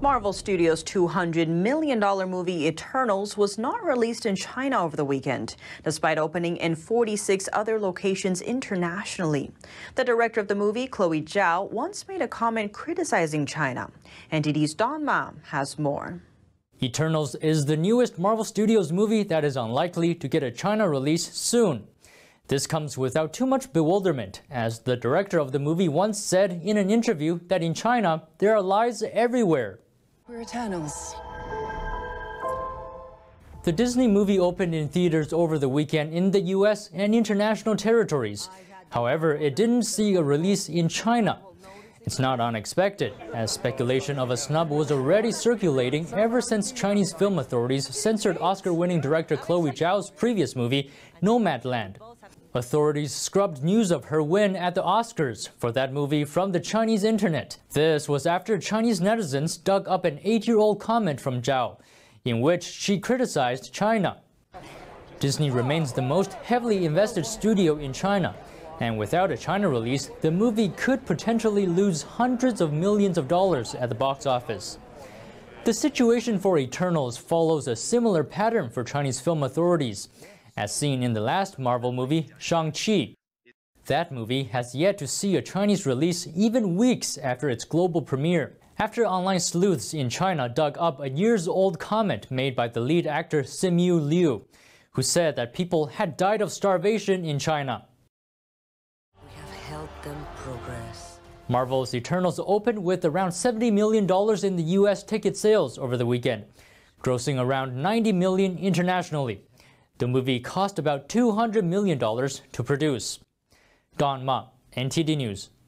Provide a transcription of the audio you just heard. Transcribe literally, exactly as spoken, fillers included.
Marvel Studios' two hundred million dollar movie Eternals was not released in China over the weekend, despite opening in forty-six other locations internationally. The director of the movie, Chloe Zhao, once made a comment criticizing China. N T D's Don Ma has more. Eternals is the newest Marvel Studios movie that is unlikely to get a China release soon. This comes without too much bewilderment, as the director of the movie once said in an interview that in China, there are lies everywhere. We're Eternals. The Disney movie opened in theaters over the weekend in the U S and international territories. However, it didn't see a release in China. It's not unexpected, as speculation of a snub was already circulating ever since Chinese film authorities censored Oscar-winning director Chloe Zhao's previous movie, Nomadland. Authorities scrubbed news of her win at the Oscars for that movie from the Chinese internet. This was after Chinese netizens dug up an eight-year-old comment from Zhao, in which she criticized China. Disney remains the most heavily invested studio in China, and without a China release, the movie could potentially lose hundreds of millions of dollars at the box office. The situation for Eternals follows a similar pattern for Chinese film authorities, as seen in the last Marvel movie, Shang-Chi. That movie has yet to see a Chinese release even weeks after its global premiere, after online sleuths in China dug up a years-old comment made by the lead actor Simu Liu, who said that people had died of starvation in China. We have helped them progress. Marvel's Eternals opened with around seventy million dollars in the U S ticket sales over the weekend, grossing around ninety million dollars internationally. The movie cost about two hundred million dollars to produce. Don Ma, N T D News.